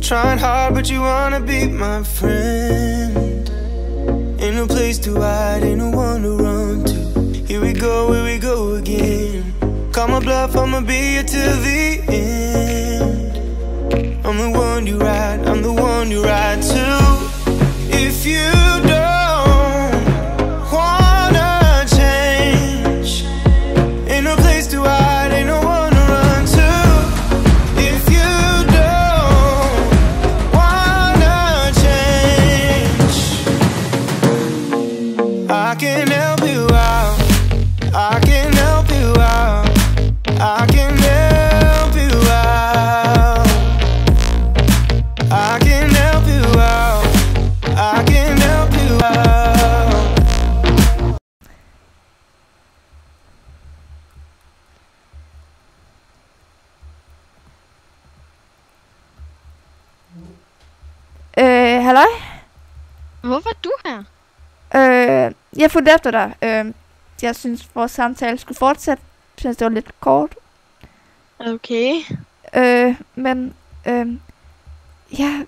trying hard, but you wanna be my friend. Ain't no place to hide, ain't no one to run to. Here we go again. Call my bluff, I'ma be here till the end. I'm the one you ride, I'm the one you ride to. If you don't wanna change, ain't no place to hide, ain't no one to run to. If you don't wanna change, I can help you out, I can help you out, I can help you out, I can help you out, I can help you out. Halløj? Hvorfor er du her? Jeg fulgte efter dig. Jeg synes, vores samtale skulle fortsætte. Jeg synes, det var lidt kort. Okay. Men, ja,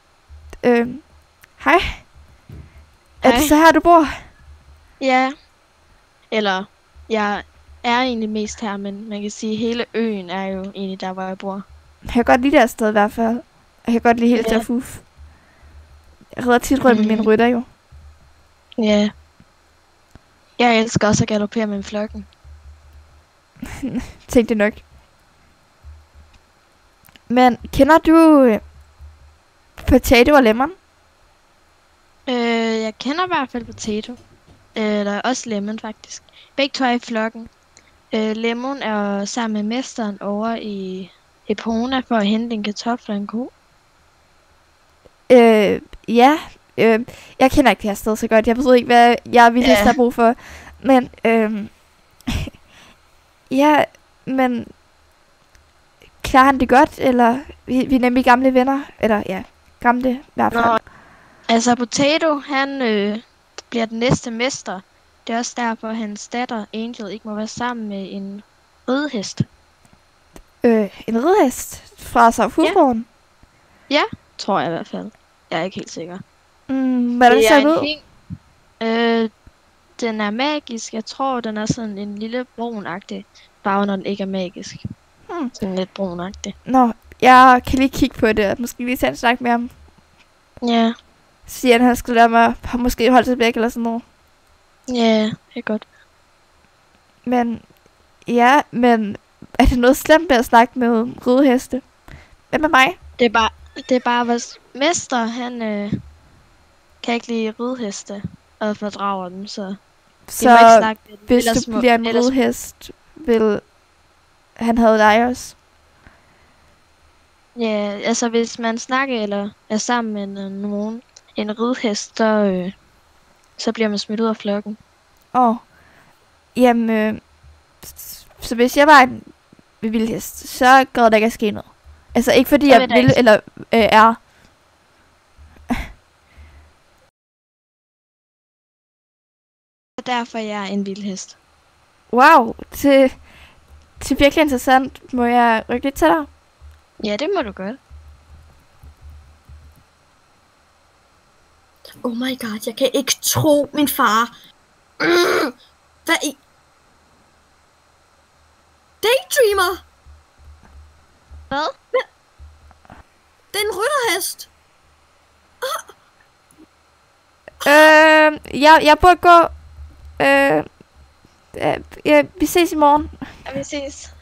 hej. Er det så her, du bor? Ja. Eller, jeg er egentlig mest her, men man kan sige, at hele øen er jo egentlig der, hvor jeg bor. Jeg kan godt lide det her sted i hvert fald. Jeg kan godt lide hele Tartuffe. Jeg redder tit rundt med mine rytter jo. Ja. Jeg elsker også at galoppere med flokken. Tænkte nok. Men kender du Potato og Lemon? Jeg kender i hvert fald Potato. Der er også Lemon faktisk. Begge to er i flokken. Lemon er sammen med mesteren over i Epona for at hente en kartoffel og en ko. Ja. Jeg kender ikke det her sted så godt. Jeg ved ikke, hvad jeg ville have brug for. Men, ja, men klarer han det godt, eller vi er nemlig gamle venner, eller ja, gamle i hvert fald. Altså Potato, han bliver den næste mester. Det er også derfor, at hans datter Angel ikke må være sammen med en ridehest. En ridehest fra Sarfugården? Ja, tror jeg i hvert fald. Jeg er ikke helt sikker. Hvordan ser den ud? Den er magisk. Jeg tror, den er sådan en lille brunagtig farve, når den ikke er magisk. Sådan lidt brunagtig. Nå, jeg kan lige kigge på det, og måske lige tage en snak med ham. Ja. Siger han skulle lade mig måske holde sig væk eller sådan noget. Ja, det er godt. Men, ja, men er det noget slemt med at snakke med rideheste? Hvad med mig? Det er bare vores mester, han kan ikke lide rideheste og fordrager dem, så hvis du bliver en ridehest, vil han have dig også? Ja, altså hvis man snakker eller er sammen med nogen, en ridehest, så bliver man smidt ud af flokken. Jamen, så hvis jeg var en vildhest, så gad der ikke at ske noget. Altså ikke fordi jeg vil eller er. Derfor jeg er en vildhest. Wow, det er virkelig interessant. Må jeg rykke lidt til dig? Ja, det må du godt. Oh my god, jeg kan ikke tro min far. Hvad i? Daydreamer! Hvad? Det er en rytterhest. Jeg burde gå. Vi ses i morgen. Ja, vi ses.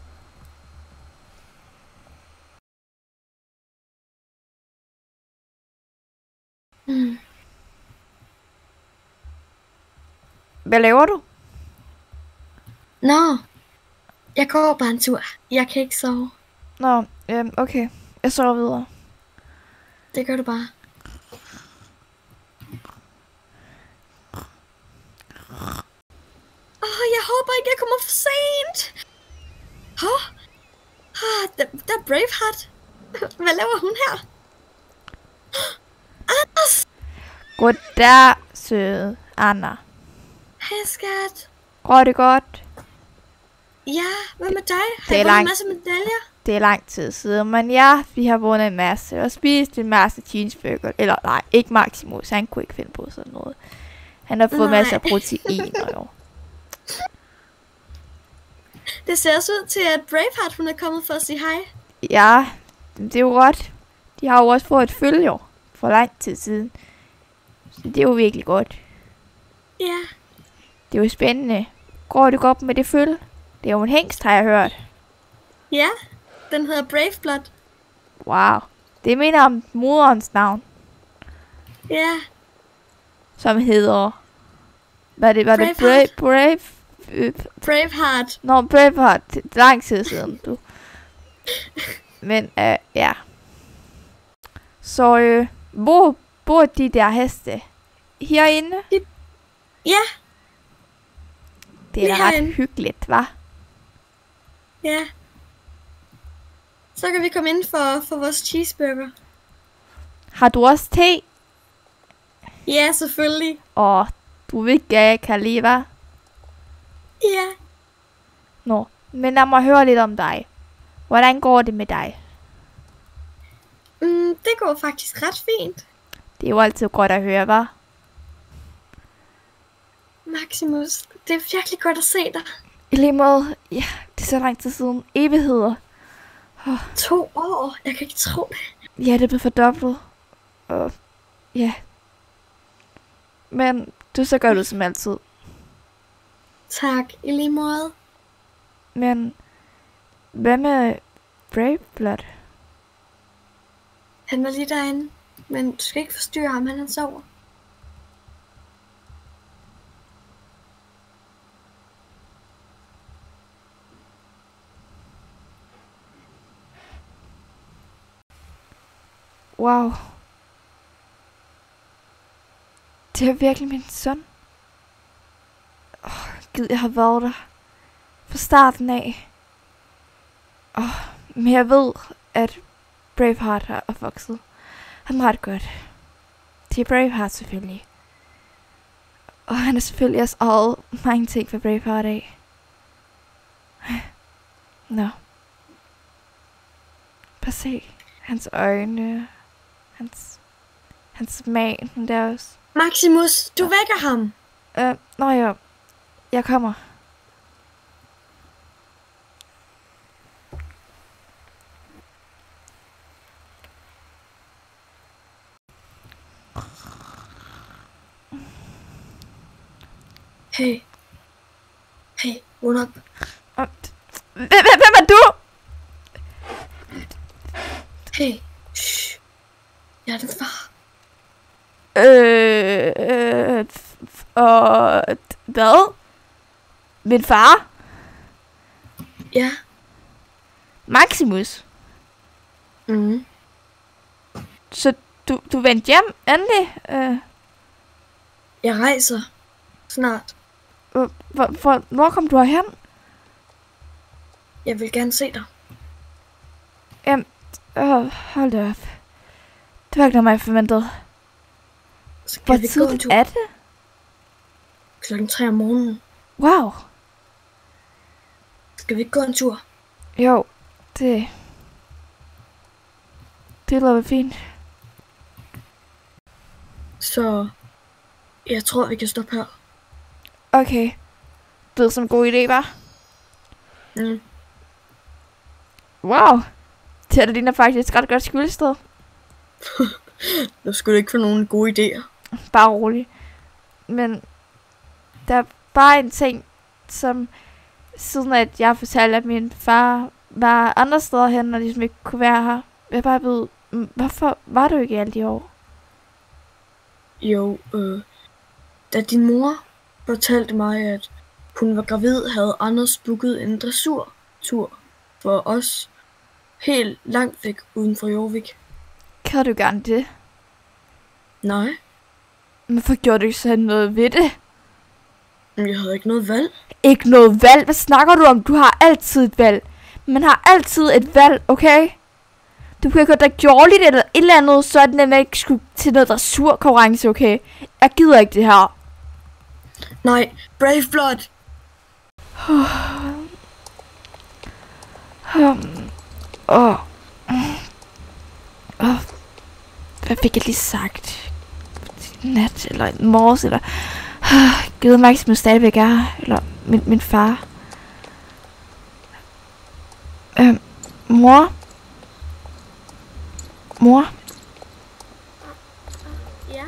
Hvad laver du? Nå, jeg går bare en tur. Jeg kan ikke sove. Nå, okay. Jeg sover videre. Det gør du bare. Jeg håber ikke, jeg kommer for sent. Der er Braveheart. Hvad laver hun her? Anders! Goddag, søde Anna. Hej, skat. Går det godt? Ja, hvad med dig? Har Det er du vundet en langt. masse medaljer? Det er lang tid siden, men ja, vi har vundet en masse. Og spist en masse cheeseburger. Eller nej, ikke Maximus. Han kunne ikke finde på sådan noget. Han har fået masser af proteiner, jo. Det ser også ud til, at Braveheart hun er kommet for at sige hej. Ja, det er jo godt. De har jo også fået et følge, jo. For lang tid siden. Så det er jo virkelig godt. Ja. Det er jo spændende. Går det godt med det følge? Det er jo en hængst, har jeg hørt. Ja, den hedder Braveblood. Wow. Det minder om moderens navn. Ja, Som hedder... Var det Brave... Braveheart. Nå, Braveheart. Det er lang tid siden, du. Men, ja. Så, hvor bor de der heste? Herinde? Ja, Det er da herinde. ret hyggeligt, hva'? ja. Så kan vi komme ind for vores cheeseburger. Har du også te? Ja, selvfølgelig. Og du ved ikke, jeg kan lide, hva'? Ja. Nå, men lad mig høre lidt om dig. Hvordan går det med dig? Det går faktisk ret fint. Det er jo altid godt at høre, hva'? Maximus, det er virkelig godt at se dig. I lige måde, ja, det er så lang tid siden. Evigheder. 2 år, jeg kan ikke tro det. Ja, det er blevet fordoblet. Og ja. Men du så gør du som altid. Tak, i lige måde. Men hvad med Braveblood? Han var lige derinde, men du skal ikke forstyrre ham, han sover. Wow. Det er virkelig min søn. Gid jeg har været der fra starten af. Men jeg ved, at Braveheart er opvokset. Han har det godt. Det er Braveheart selvfølgelig. Og han er selvfølgelig også arvet mange ting for Braveheart af. Nå. Prøv at se. Hans øjne. Hans smag. Den der også. Maximus, du vækker ham. Nå ja. Jeg kommer. Hey. Hey, vågn op. Hvem er du? Hey. Shh. Jeg er din far. Og hvad? Min far? Ja. Maximus? Så du vendte hjem endelig? Jeg rejser. Snart. Hvor kom du herhen? Jeg vil gerne se dig. Hold da op. Det var ikke noget, jeg forventede. Skal Hvor vi gå en tidligt tur? er det? 3 om morgenen. Wow. Skal vi ikke gå en tur? Jo, det lyder fint. Så jeg tror, vi kan stoppe her. Okay. Det er som en god idé, hva'? Wow. Det ligner faktisk ret godt skyldsted. Der skulle ikke få nogen gode idéer. Bare rolig. Men der er bare en ting, som siden at jeg fortalte, at min far var andre steder hen, og ligesom ikke kunne være her. Jeg bare ved, hvorfor var du ikke i alle de år? Jo, da din mor fortalte mig, at hun var gravid, havde Anders booket en dressurtur for os helt langt væk uden for Jorvik. Kan du gerne det? Nej, Men hvorfor gjorde du ikke så noget ved det? men jeg havde ikke noget valg. Ikke noget valg? Hvad snakker du om? Du har altid et valg. Man har altid et valg, okay? Du kan gøre dig dårligt eller et eller andet, sådan at man ikke skulle til noget dressurkonkurrence, okay? Jeg gider ikke det her. Nej, Braveblood! Hvad fik jeg lige sagt? Nat, eller en morges, eller... Gud mig ikke, som stadigvæk er her. Eller min far. Mor? Mor? Ja,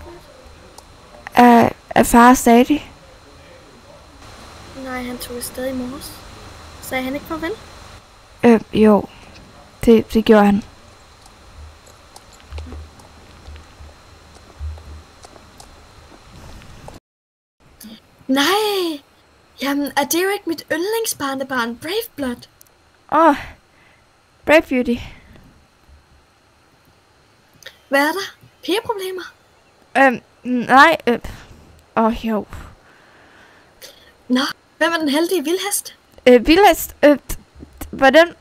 Er far stadig? Nej, han tog afsted i morges. Sagde han ikke farvel? Jo. Det gjorde han. Nej! Jamen, er det jo ikke mit yndlingsbarnebarn, Brave Blood? Brave Beauty. Hvad er der? Pigeproblemer? Nej. Jo. Nå, hvem er den heldige vildhest? Vildhest. Hvordan?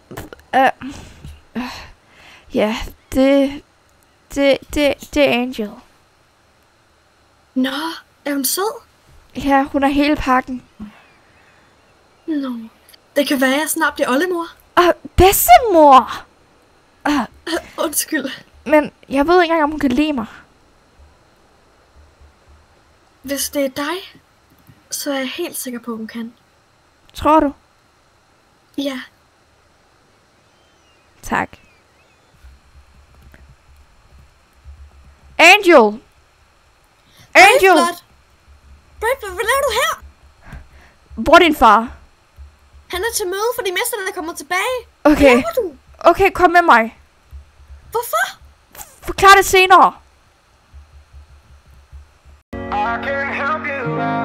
Ja, det er Angel. Nå, er hun sød? Ja, hun er hele pakken. Nå, det kan være, at jeg snart bliver oldemor. Bedstemor! Undskyld. Men jeg ved ikke engang, om hun kan lide mig. Hvis det er dig, så er jeg helt sikker på, at hun kan. Tror du? Ja. Tak. Angel! Angel! Brave Blood, hvad laver du her? Hvor er din far? Han er til møde, fordi mesterne kommer tilbage. Okay. Hvad laver du? Okay, kom med mig. Hvorfor? Forklar det senere. I can't help you out.